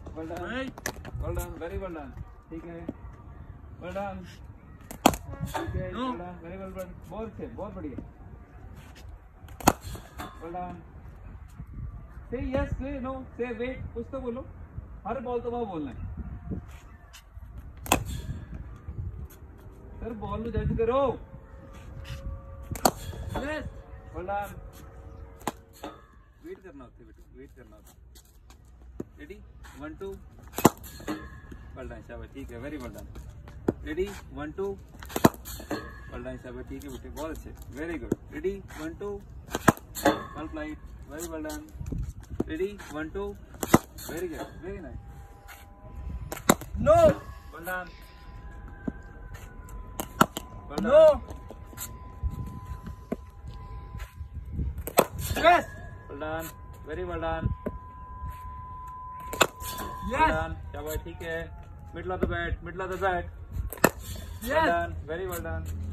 well done, very well done, ठीक है, well done, ठीक है, well done, very well done, बहुत अच्छे, बहुत बढ़िया, well done, say yes, say no, say wait, कुछ तो बोलो, हर बॉल तो वहाँ बोलना है, सर बॉल को जज करो, यस, वेल डन, वेट करना होता है बेटा, वेट करना होता है, रेडी 1 2, वेल डन, शाबाश, ठीक है, very well done, ready 1 2, well done, शाबाश, ठीक है बेटे, बहुत अच्छे, very good, ready 1 2, well played, very well done, ready 1 2, very good, very nice, no, well done, no, yes, well done, very well done, yes, शाबाश, ठीक है, middle of the bat, middle of the bat, yes, well done, very well done,